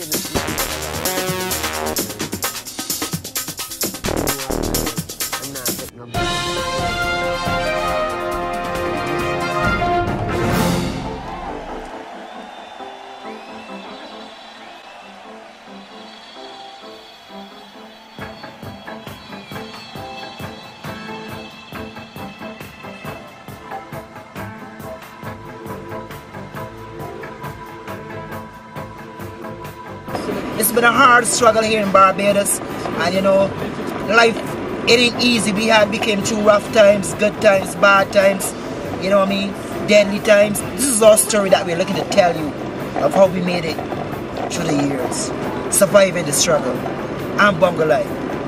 It's been a hard struggle here in Barbados, and you know, life, it ain't easy. We became through rough times, good times, bad times, you know what I mean, deadly times. This is our story that we're looking to tell you of how we made it through the years, surviving the struggle. I'm Bongo Life.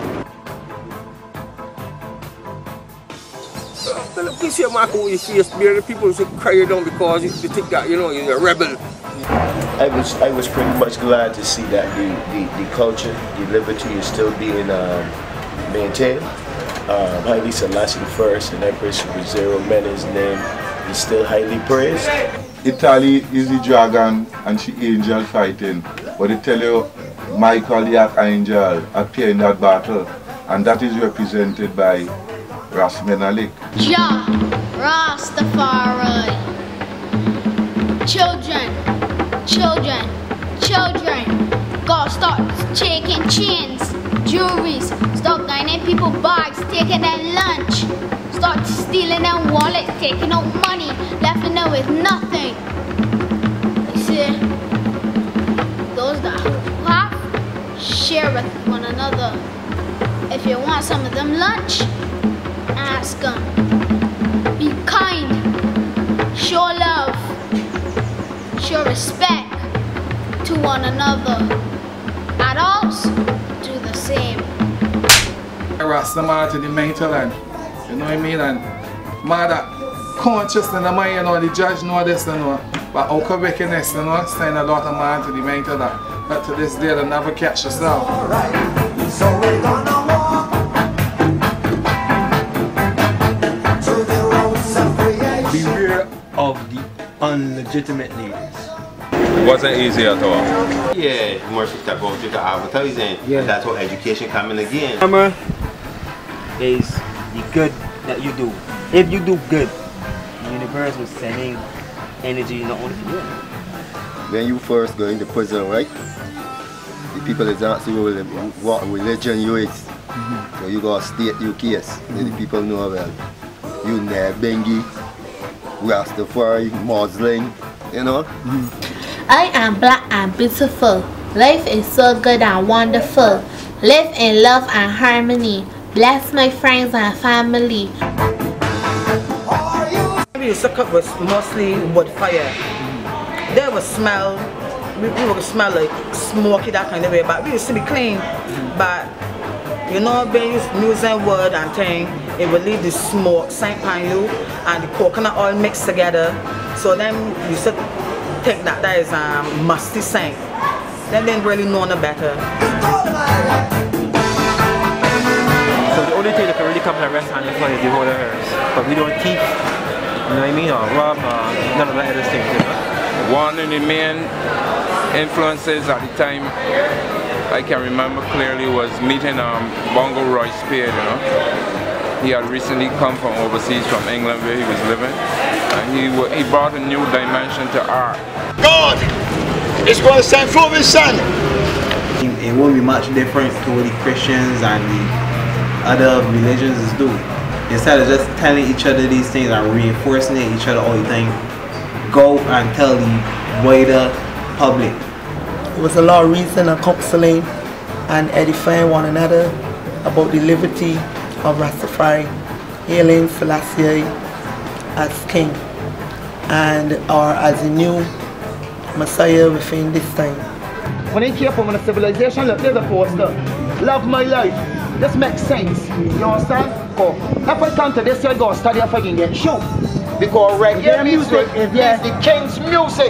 Well, please hear Marco with your face, the people should cry you down because they think that, you know, you're a rebel. I was pretty much glad to see that the culture, the liberty is still being maintained. Haile Selassie I and Empress Zero Mene's name is still highly praised. Italy is the dragon and she angel fighting, but they tell you Michael the Archangel appear in that battle, and that is represented by Ras Menelik. Jah Rastafari. Children, God start taking chains, jewelries, start dining people bags, taking their lunch, start stealing their wallets, taking out money, left them with nothing. You see, those that have, share with one another. If you want some of them lunch, ask them. Be kind, show love, show respect to one another. Adults, do the same. Rastaman to the mental and, you know what I mean, and mother conscious in the mind, you know, the judge know this, you know, but how can wickedness, you know, send a lot of man to the mental that to this day they never catch yourself. Alright, so we're gonna walk to the roads of creation. Beware of the unlegitimate leaders. It wasn't easy at all. Yeah, more step out to the advertising. Yeah. That's what education coming again. Remember, is the good that you do. If you do good, the universe was sending energy not only for you. When you first go into prison, right? The people is asking you what religion you is. So you got to state your case. The people know well. You Bengi, Rastafari, Muslim, you know. I am black and beautiful. Life is so good and wonderful. Live in love and harmony. Bless my friends and family. We used to cook with mostly wood fire. There was smell, we would smell like smoky, that kind of way, but we used to be clean. But you know, when you using wood and thing, it will leave the smoke scent on you and the coconut oil mixed together. So then you used to think that is musty scent. Then they didn't really know no better. So the only thing that can really come to a restaurant is the whole herbs. But we don't thief, you know what I mean, or rob, none of that other things, you know? One of the main influences at the time I can remember clearly was meeting Bongo Roy Spear, you know. He had recently come from overseas, from England where he was living, and he brought a new dimension to art. God is going to send forth his son. It won't be much different to what the Christians and the other religions do. Instead of just telling each other these things and reinforcing it each other all the time, go and tell the wider public. It was a lot of reason and counseling and edifying one another about the liberty of Rastafari, hailing Selassie as king and or as a new Messiah within this time. When they came from a civilization, look, there's a poster. Love my life. This makes sense. You understand? Because if I come to this, you're going to study if I can get shoot. Because reggae music is the king's music.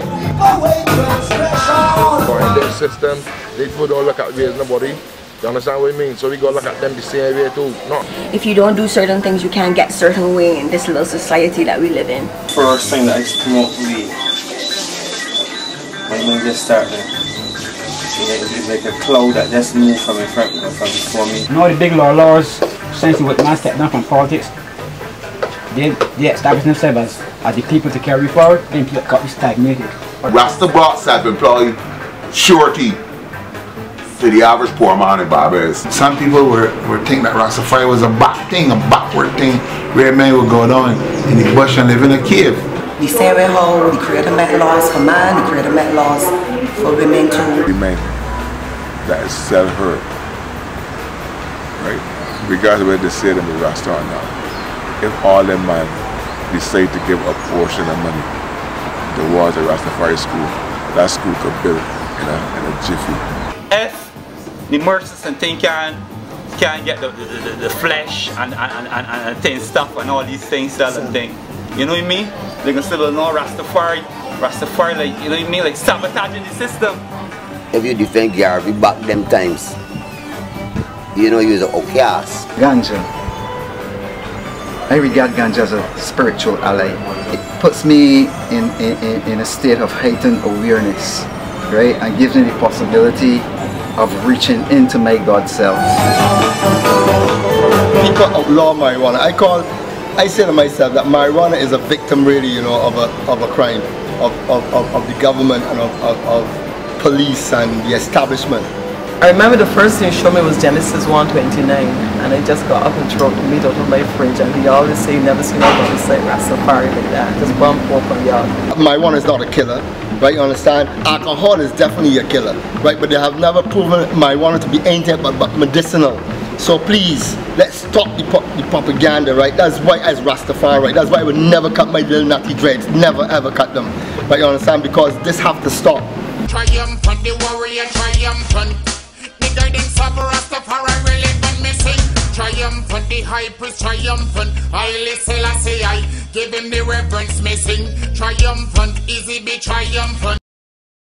In their system, they don't look at raising nobody. You understand what I mean? So we gotta look at them the same way too. No. If you don't do certain things, you can't get certain way in this little society that we live in. First thing that I smoke weed. When we just start there. It's like a cloud that just moved from in front from before me. You know the big laws, essentially what man stepped down from politics, they established themselves as the people to carry forward, and people got stagnated. Rasta brought self-employed surety to the average poor man in Barbados. Some people were thinking that Rastafari was a back thing, a backward thing, where men would go down in the bush and live in a cave. The same way how the Creator made laws for man, the Creator made laws for women too. The man that is self-hurt, right? Regardless of what they say them the Rasta or not. If all them man decide to give a portion of money towards the Rastafari school, that school could build in a jiffy. If the Murchison thing can get the flesh and thing stuff and all these things and thing, you know what I mean? They can still know Rastafari, like, you know what I mean, like sabotaging the system. If you defend Garvey back them times, you know you're an outcast. Ganja. I regard ganja as a spiritual ally. It puts me in a state of heightened awareness, right? And gives me the possibility of reaching into my God self. People outlaw marijuana. I say to myself that marijuana is a victim really, you know, of a crime, of the government and of police and the establishment. I remember the first thing you showed me was Genesis 1:29, and I just got up and threw the meat out of my fridge, and he always say, never seen nobody say Rastafari like that, just bump up on y'all. Marijuana is not a killer, right, you understand? Alcohol is definitely a killer, right, but they have never proven marijuana to be anything but medicinal. So please, let's stop the propaganda, right? That's why as Rastafari, right? That's why I would never cut my little natty dreads, never ever cut them, right, you understand? Because this have to stop. Triumphant, the warrior triumphant. The guidance of Rastafari really been missing. Triumphant, the hype is triumphant. Haile Selassie, I give him the reverence missing. Triumphant, easy be triumphant.